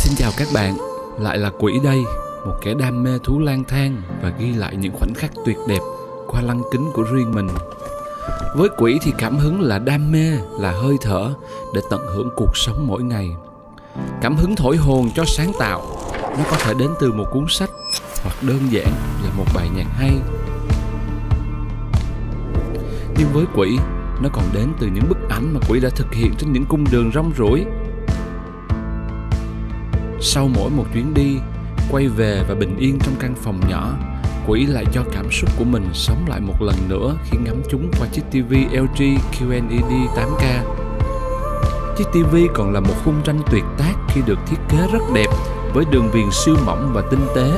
Xin chào các bạn, lại là Quỷ đây, một kẻ đam mê thú lang thang và ghi lại những khoảnh khắc tuyệt đẹp qua lăng kính của riêng mình. Với Quỷ thì cảm hứng là đam mê, là hơi thở để tận hưởng cuộc sống mỗi ngày. Cảm hứng thổi hồn cho sáng tạo, nó có thể đến từ một cuốn sách hoặc đơn giản là một bài nhạc hay. Nhưng với Quỷ, nó còn đến từ những bức ảnh mà Quỷ đã thực hiện trên những cung đường rong ruổi. Sau mỗi một chuyến đi, quay về và bình yên trong căn phòng nhỏ, Quỷ lại cho cảm xúc của mình sống lại một lần nữa khi ngắm chúng qua chiếc TV LG QLED 8K. Chiếc TV còn là một khung tranh tuyệt tác khi được thiết kế rất đẹp với đường viền siêu mỏng và tinh tế.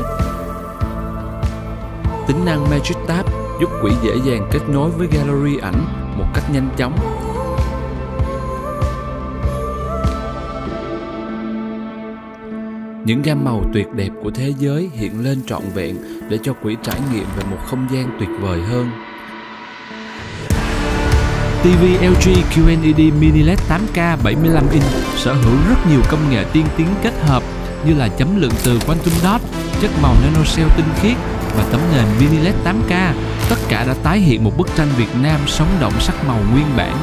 Tính năng Magic Tab giúp Quỷ dễ dàng kết nối với gallery ảnh một cách nhanh chóng. Những gam màu tuyệt đẹp của thế giới hiện lên trọn vẹn để cho Quỷ trải nghiệm về một không gian tuyệt vời hơn. TV LG QLED Mini LED 8K 75 inch sở hữu rất nhiều công nghệ tiên tiến kết hợp như là chấm lượng từ Quantum Dot, chất màu nanocell tinh khiết và tấm nền Mini LED 8K. Tất cả đã tái hiện một bức tranh Việt Nam sống động sắc màu nguyên bản.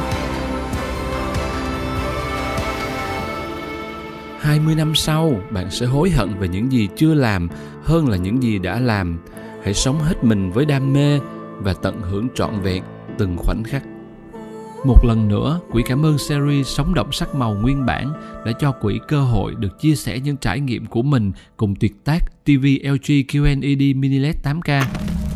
20 năm sau, bạn sẽ hối hận về những gì chưa làm hơn là những gì đã làm. Hãy sống hết mình với đam mê và tận hưởng trọn vẹn từng khoảnh khắc. Một lần nữa, Quỷ cảm ơn series Sống động sắc màu nguyên bản đã cho Quỷ cơ hội được chia sẻ những trải nghiệm của mình cùng tuyệt tác TV LG QLED Mini LED 8K.